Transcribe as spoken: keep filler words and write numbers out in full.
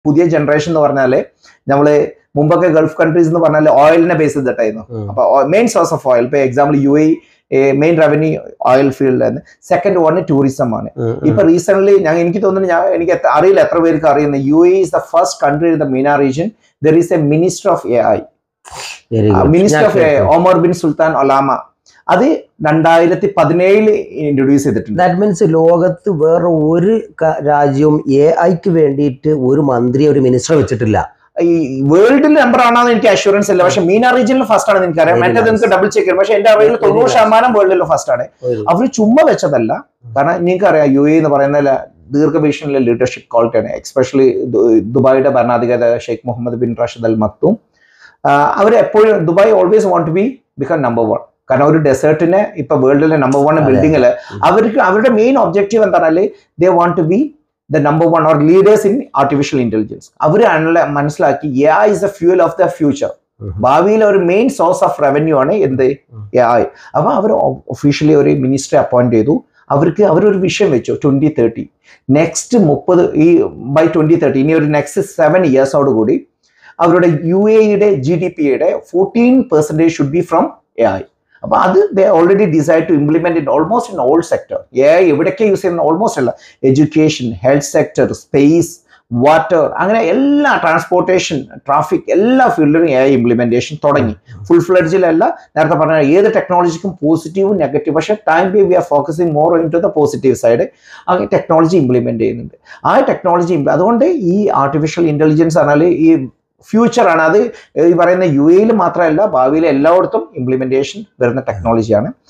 പുതിയ ജനറേഷൻ എന്ന് പറഞ്ഞാല് നമ്മള് മുമ്പൊക്കെ ഗൾഫ് കൺട്രീസ് എന്ന് പറഞ്ഞാൽ ഓയിലിനെ ബേസ് ചെയ്തിട്ടായിരുന്നു. അപ്പൊ മെയിൻ സോഴ്സ് ഓഫ് ഓയിൽ, ഇപ്പൊ example U A main revenue oil ഫീൽഡിലാണ്. സെക്കൻഡ് വൺ ടൂറിസം ആണ്. ഇപ്പൊ റീസെന്റ് ഞാൻ എനിക്ക് തോന്നുന്നു, ഞാൻ എനിക്ക് അറിയില്ല എത്ര പേർക്ക് അറിയുന്നത്, U A is the first country in the MENA region there is a minister of A I. Minister of Omar bin Sultan Olama. അത് രണ്ടായിരത്തി പതിനേഴില് ഇൻട്രൊഡ്യൂസ് ചെയ്തിട്ടുണ്ട്. ദാറ്റ് മീൻസ് ലോകത്ത് വേറെ ഒരു രാജ്യവും എ ഐക്ക് വേണ്ടിയിട്ട് ഒരു മന്ത്രി ഒരു മിനിസ്റ്റർ വെച്ചിട്ടില്ല. ഈ വേൾഡിൽ നമ്പർ ആണെന്ന് എനിക്ക് അഷുറൻസ് ഇല്ല, പക്ഷെ MENA റീജിയനിൽ ഫസ്റ്റ് ആണ് എനിക്കറിയാം. മറ്റേത് എനിക്ക് ഡബിൾ ചെക്ക് ചെയ്യും, പക്ഷെ എന്റെ അറിവിൽ തൊണ്ണൂറ് ശതമാനം വേൾഡിൽ ഫസ്റ്റ് ആണ്. അവർ ചുമ്മാ വെച്ചതല്ല, കാരണം നിങ്ങൾക്കറിയാം യു എ എന്ന് പറയുന്ന ദീർഘവീക്ഷണിലെ ലീഡർഷിപ്പ് ക്വാളിറ്റിയാണ്. എക്സ്പെഷ്യലി ദുബായിയുടെ ഭരണാധികാരി Sheikh Mohammed bin Rashid Al Maktoum. അവർ എപ്പോഴും Dubai always want to be become number one. കാരണം ഒരു ഡെസേർട്ടിനെ ഇപ്പൊ വേൾഡിലെ നമ്പർ വൺ ബിൽഡിങ്ങില് അവർക്ക് അവരുടെ മെയിൻ ഒബ്ജക്റ്റീവ് എന്താണല്ലേ, they want to be the number one or leaders in artificial intelligence. അവർ മനസ്സിലാക്കി A I is the fuel of the future. ഭാവിയിലെ ഒരു മെയിൻ സോഴ്സ് ഓഫ് റവന്യൂ ആണ് എന്ത്, എ ഐ. അപ്പൊ അവർ ഒഫീഷ്യലി ഒരു മിനിസ്റ്ററെ അപ്പോയിന്റ് ചെയ്തു. അവർക്ക് അവരൊരു വിഷയം വെച്ചു, ട്വന്റി തേർട്ടി നെക്സ്റ്റ് മുപ്പത് ഈ ബൈ ട്വന്റി തേർട്ടി ഇനി ഒരു നെക്സ്റ്റ് സെവൻ ഇയേഴ്സോട് കൂടി അവരുടെ യു എയുടെ ജി ഡി പിയുടെ fourteen percentage should be from A I. അപ്പൊ അത് they already decide to implement in almost in all sector. A I എവിടെയൊക്കെ യൂസ് ചെയ്യുന്ന ഓൾമോസ്റ്റ് അല്ല, education, health sector, space, water, അങ്ങനെ എല്ലാ ട്രാൻസ്പോർട്ടേഷൻ, ട്രാഫിക്, എല്ലാ ഫീൽഡിലും എ ഐ ഇംപ്ലിമെന്റേഷൻ തുടങ്ങി. ഫുൾ ഫ്ലെഡ്ജിലല്ല, നേരത്തെ പറഞ്ഞ ഏത് ടെക്നോളജിക്കും പോസിറ്റീവും നെഗറ്റീവ്, പക്ഷേ time be we are focusing more into the positive side. ആ ടെക്നോളജി ഇംപ്ലിമെന്റ് ചെയ്യുന്നുണ്ട്. ആ ടെക്നോളജി അതുകൊണ്ട് ഈ ആർട്ടിഫിഷ്യൽ ഇന്റലിജൻസ് പറഞ്ഞാൽ ഈ ഫ്യൂച്ചറാണ്. അത് ഈ പറയുന്ന യു എയിൽ മാത്രമല്ല, ഭാവിയിൽ എല്ലായിടത്തും ഇംപ്ലിമെന്റേഷൻ വരുന്ന ടെക്നോളജിയാണ്.